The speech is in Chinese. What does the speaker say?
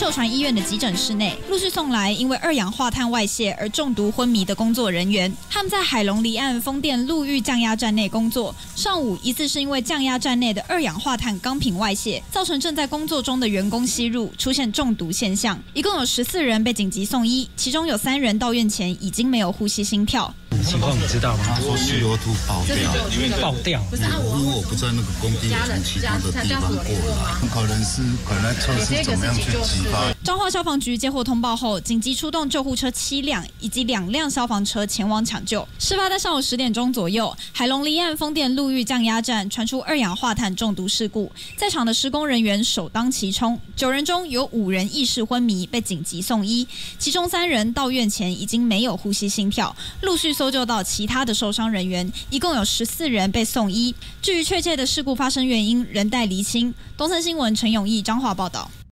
秀传医院的急诊室内，陆续送来因为二氧化碳外泄而中毒昏迷的工作人员。他们在海龙离岸风电陆域降压站内工作，上午疑似是因为降压站内的二氧化碳钢瓶外泄，造成正在工作中的员工吸入，出现中毒现象。一共有14人被紧急送医，其中有3人到院前已经没有呼吸心跳。 情况你知道吗？ 他说汽油图爆掉， 不是因为我不在那个工地，从其他的地方过来，可能是测试怎么样去激发。 彰化消防局接获通报后，紧急出动救护车7辆以及2辆消防车前往抢救。事发在上午10点钟左右，海龙离岸风电陆域降压站传出二氧化碳中毒事故，在场的施工人员首当其冲，9人中有5人意识昏迷，被紧急送医，其中3人到院前已经没有呼吸心跳，陆续搜救到其他的受伤人员，一共有14人被送医。至于确切的事故发生原因，仍待厘清。东森新闻陈永义彰化报道。